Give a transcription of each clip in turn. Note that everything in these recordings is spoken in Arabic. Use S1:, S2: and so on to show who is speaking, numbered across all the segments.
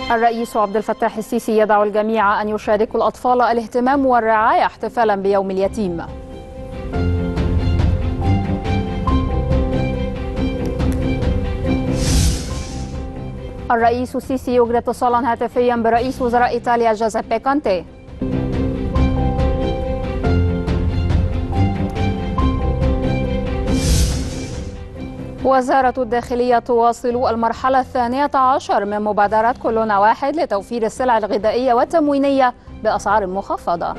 S1: الرئيس عبد الفتاح السيسي يدعو الجميع أن يشاركوا الأطفال الاهتمام والرعاية احتفالا بيوم اليتيم. الرئيس السيسي يجري اتصالا هاتفيا برئيس وزراء إيطاليا جوزيبي كونتي. وزارة الداخلية تواصل المرحلة 12 من مبادرة كلنا واحد لتوفير السلع الغذائية والتموينية بأسعار مخفضة.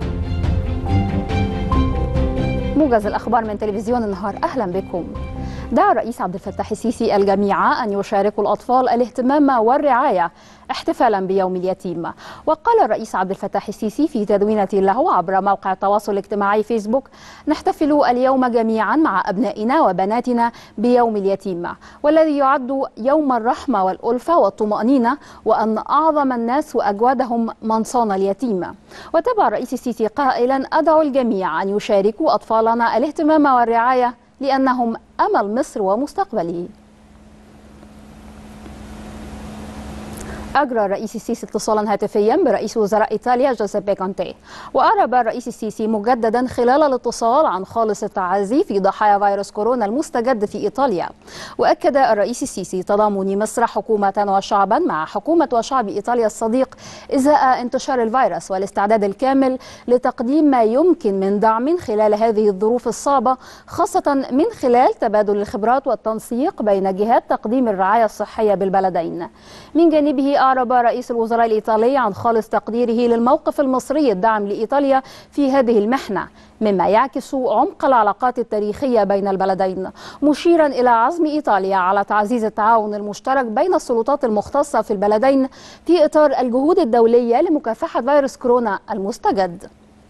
S1: موجز الأخبار من تلفزيون النهار، أهلا بكم. دعا الرئيس عبد الفتاح السيسي الجميع أن يشاركوا الأطفال الاهتمام والرعاية احتفالا بيوم اليتيم. وقال الرئيس عبد الفتاح السيسي في تدوينة له عبر موقع التواصل الاجتماعي فيسبوك: نحتفل اليوم جميعا مع أبنائنا وبناتنا بيوم اليتيم، والذي يعد يوم الرحمة والألفة والطمأنينة، وأن أعظم الناس وأجودهم من صان اليتيم. وتابع الرئيس السيسي قائلا: أدعو الجميع أن يشاركوا أطفالنا الاهتمام والرعاية لأنهم أمل مصر ومستقبله. أجرى الرئيس السيسي اتصالا هاتفيا برئيس وزراء إيطاليا جوزيبي كونتي، وأعرب الرئيس السيسي مجددا خلال الاتصال عن خالص التعازي في ضحايا فيروس كورونا المستجد في إيطاليا. وأكد الرئيس السيسي تضامن مصر حكومة وشعبا مع حكومة وشعب إيطاليا الصديق إزاء انتشار الفيروس، والاستعداد الكامل لتقديم ما يمكن من دعم خلال هذه الظروف الصعبة، خاصة من خلال تبادل الخبرات والتنسيق بين جهات تقديم الرعاية الصحية بالبلدين. من جانبه أعرب رئيس الوزراء الإيطالي عن خالص تقديره للموقف المصري الداعم لإيطاليا في هذه المحنة، مما يعكس عمق العلاقات التاريخية بين البلدين، مشيرا إلى عزم إيطاليا على تعزيز التعاون المشترك بين السلطات المختصة في البلدين في إطار الجهود الدولية لمكافحة فيروس كورونا المستجد.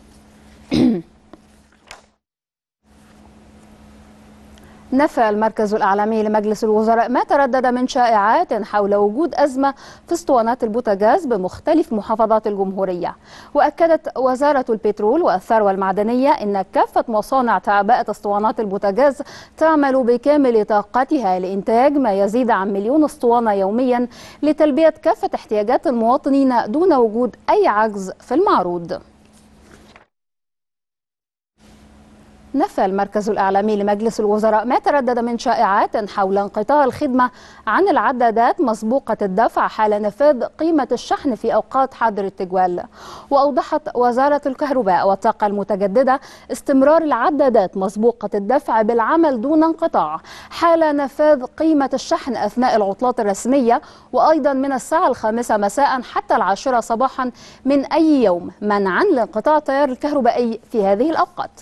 S1: نفى المركز الإعلامي لمجلس الوزراء ما تردد من شائعات حول وجود أزمة في اسطوانات البوتاغاز بمختلف محافظات الجمهورية. وأكدت وزارة البترول والثروة المعدنية أن كافة مصانع تعبئة اسطوانات البوتاغاز تعمل بكامل طاقتها لإنتاج ما يزيد عن 1,000,000 اسطوانة يوميا لتلبية كافة احتياجات المواطنين دون وجود أي عجز في المعروض. نفى المركز الإعلامي لمجلس الوزراء ما تردد من شائعات حول انقطاع الخدمة عن العدادات مسبوقة الدفع حال نفاذ قيمة الشحن في أوقات حظر التجوال. وأوضحت وزارة الكهرباء والطاقة المتجددة استمرار العدادات مسبوقة الدفع بالعمل دون انقطاع حال نفاذ قيمة الشحن أثناء العطلات الرسمية، وأيضا من الساعة 5 مساء حتى 10 صباحا من أي يوم، منعا لانقطاع التيار الكهربائي في هذه الأوقات.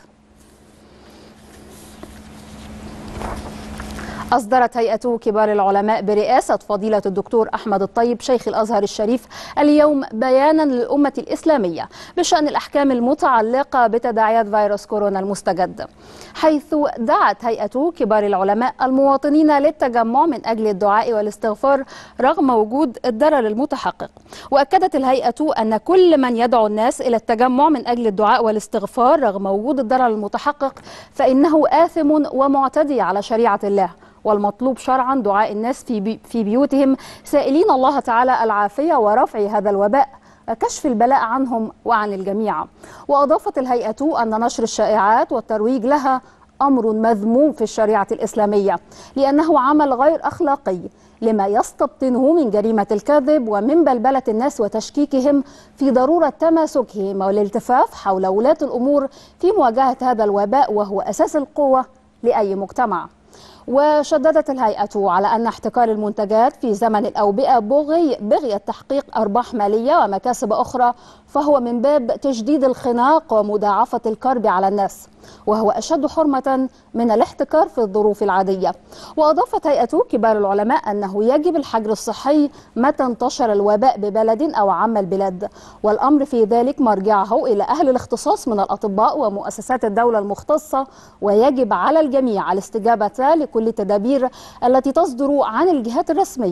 S1: أصدرت هيئة كبار العلماء برئاسة فضيلة الدكتور أحمد الطيب شيخ الأزهر الشريف اليوم بيانا للأمة الإسلامية بشأن الأحكام المتعلقة بتداعيات فيروس كورونا المستجد، حيث دعت هيئة كبار العلماء المواطنين للتجمع من أجل الدعاء والاستغفار رغم وجود الضرر المتحقق. وأكدت الهيئة أن كل من يدعو الناس إلى التجمع من أجل الدعاء والاستغفار رغم وجود الضرر المتحقق فإنه آثم ومعتدي على شريعة الله، والمطلوب شرعا دعاء الناس في بيوتهم سائلين الله تعالى العافية ورفع هذا الوباء وكشف البلاء عنهم وعن الجميع. وأضافت الهيئة أن نشر الشائعات والترويج لها أمر مذموم في الشريعة الإسلامية، لأنه عمل غير أخلاقي لما يستبطنه من جريمة الكذب ومن بلبلة الناس وتشكيكهم في ضرورة تماسكهم والالتفاف حول ولاة الأمور في مواجهة هذا الوباء، وهو أساس القوة لأي مجتمع. وشددت الهيئة على أن احتكار المنتجات في زمن الأوبئة بغية تحقيق أرباح مالية ومكاسب أخرى فهو من باب تجديد الخناق ومضاعفة الكرب على الناس، وهو أشد حرمة من الاحتكار في الظروف العادية. وأضافت هيئة كبار العلماء أنه يجب الحجر الصحي متى انتشر الوباء ببلد أو عم البلاد، والأمر في ذلك مرجعه إلى أهل الاختصاص من الأطباء ومؤسسات الدولة المختصة، ويجب على الجميع الاستجابة لكل التدابير التي تصدر عن الجهات الرسمية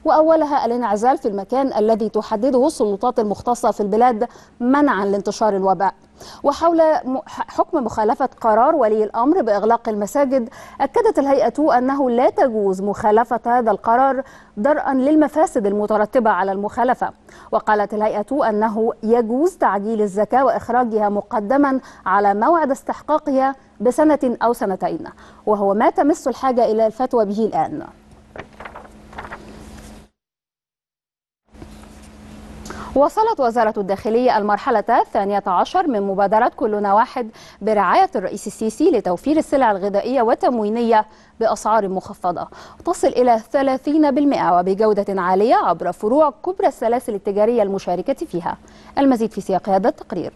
S1: وأولها الانعزال في المكان الذي تحدده السلطات المختصة في البلاد منعا لانتشار الوباء. وحول حكم مخالفة قرار ولي الأمر بإغلاق المساجد، أكدت الهيئة أنه لا تجوز مخالفة هذا القرار درءا للمفاسد المترتبة على المخالفة. وقالت الهيئة أنه يجوز تعجيل الزكاة وإخراجها مقدما على موعد استحقاقها بسنة أو سنتين، وهو ما تمس الحاجة إلى الفتوى به الآن. وصلت وزارة الداخلية المرحلة 12 من مبادرة كلنا واحد برعاية الرئيس السيسي لتوفير السلع الغذائية والتموينية بأسعار مخفضة تصل إلى 30% وبجودة عالية عبر فروع كبرى السلاسل التجارية المشاركة فيها. المزيد في سياق هذا التقرير.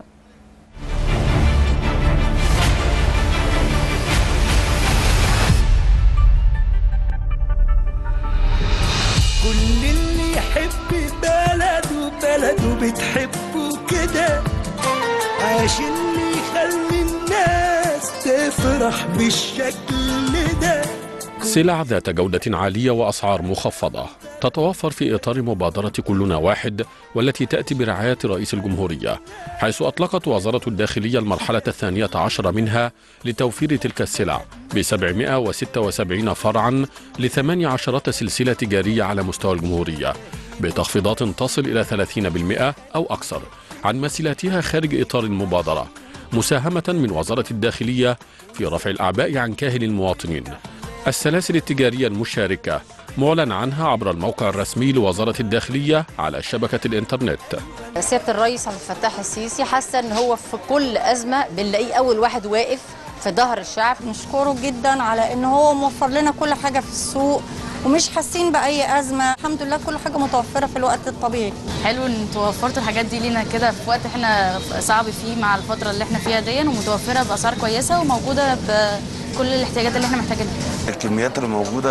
S2: كل اللي يحب بلده بتحبه كده، عشان يخلي الناس تفرح بالشكل ده.
S3: سلع ذات جودة عالية وأسعار مخفضة تتوفر في إطار مبادرة كلنا واحد، والتي تأتي برعاية رئيس الجمهورية، حيث أطلقت وزارة الداخلية المرحلة 12 منها لتوفير تلك السلع ب 776 فرعا ل18 سلسلة تجارية على مستوى الجمهورية، بتخفيضات تصل إلى 30% أو أكثر عن مسيلاتها خارج إطار المبادرة، مساهمة من وزارة الداخلية في رفع الأعباء عن كاهل المواطنين. السلاسل التجارية المشاركة معلن عنها عبر الموقع الرسمي لوزارة الداخلية على شبكة الإنترنت.
S4: سيادة الرئيس عبد الفتاح السيسي حاسة ان هو في كل أزمة بنلاقيه أول واحد واقف في ظهر الشعب.
S5: نشكره جدا على ان هو موفر لنا كل حاجة في السوق ومش حاسين بأي أزمة، الحمد لله كل حاجة متوفرة في الوقت الطبيعي.
S6: حلو ان توفرتوا الحاجات دي لينا كده في وقت احنا صعب فيه مع الفترة اللي احنا فيها دي، ومتوفرة بأسعار كويسة وموجودة بكل الاحتياجات اللي احنا محتاجينها.
S7: الكميات اللي موجودة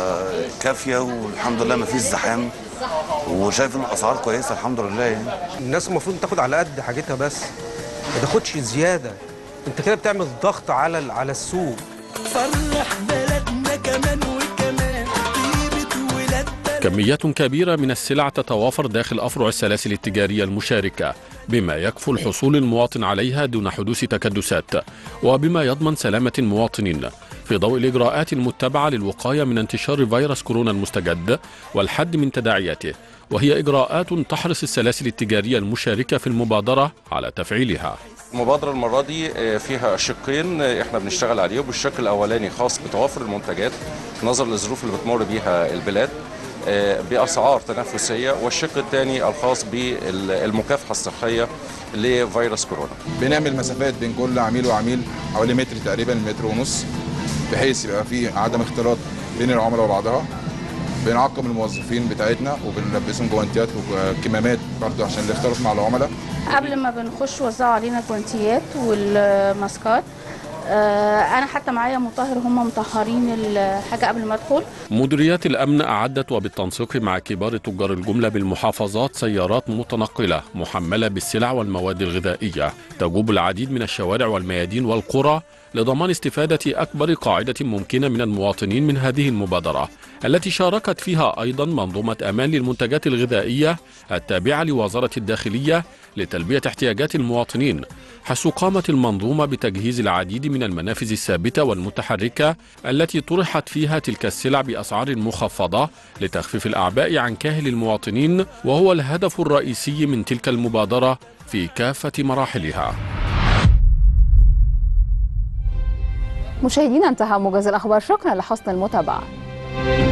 S7: كافية والحمد لله ما فيش زحام، وشايف ان الاسعار كويسة الحمد لله. يعني
S8: الناس المفروض تاخد على قد حاجتها بس ما تاخدش زيادة، انت كده بتعمل ضغط على السوق.
S2: فرح بلدنا كمان وكمان طيبة ولاد.
S3: كميات كبيرة من السلع تتوافر داخل أفرع السلاسل التجارية المشاركة، بما يكفل حصول المواطن عليها دون حدوث تكدسات، وبما يضمن سلامة المواطنين في ضوء الإجراءات المتبعة للوقاية من انتشار فيروس كورونا المستجد والحد من تداعياته، وهي إجراءات تحرص السلاسل التجارية المشاركة في المبادرة على تفعيلها.
S9: المبادرة المرة دي فيها شقين احنا بنشتغل عليه، والشق الأولاني خاص بتوافر المنتجات نظرا للظروف اللي بتمر بيها البلاد بأسعار تنافسية، والشق الثاني الخاص بالمكافحة الصحية لفيروس كورونا.
S10: بنعمل مسافات بين كل عميل وعميل حوالي متر تقريبا، متر ونص، بحيث يبقى في عدم اختلاط بين العملاء وبعضها. بنعقم الموظفين بتاعتنا وبنلبسهم جوانتيات وكمامات برضه عشان الاختلاط مع العملاء.
S6: قبل ما بنخش وزعوا علينا الجوانتيات والماسكات، أنا حتى معايا مطهر، هم مطهرين الحاجة قبل ما أدخل.
S3: مديريات الأمن أعدت وبالتنسيق مع كبار تجار الجملة بالمحافظات سيارات متنقلة محملة بالسلع والمواد الغذائية تجوب العديد من الشوارع والميادين والقرى لضمان استفادة أكبر قاعدة ممكنة من المواطنين من هذه المبادرة، التي شاركت فيها أيضا منظومة أمان للمنتجات الغذائية التابعة لوزارة الداخلية لتلبية احتياجات المواطنين، حيث قامت المنظومة بتجهيز العديد من المنافذ الثابتة والمتحركة التي طرحت فيها تلك السلع بأسعار مخفضة لتخفيف الأعباء عن كاهل المواطنين، وهو الهدف الرئيسي من تلك المبادرة في كافة مراحلها.
S1: مشاهدينا، انتهى موجز الأخبار، شكرا لحسن المتابعة.